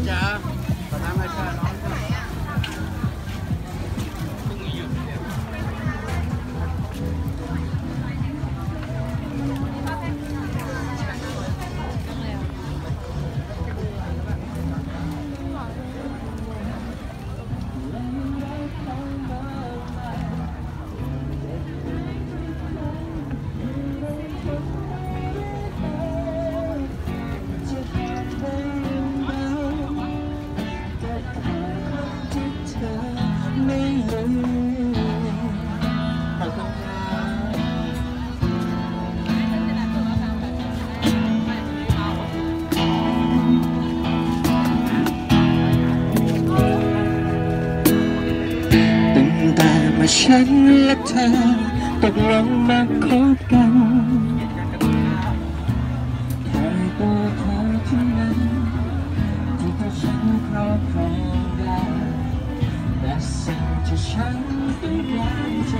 จ๋าขอน้ำให้จ้าน้องฉันและเธอตกลงมาคบกันแค่ตัวเธอเท่านั้นที่ตัวฉันครอบครองได้แต่สิ่งที่ฉันต้องการจะ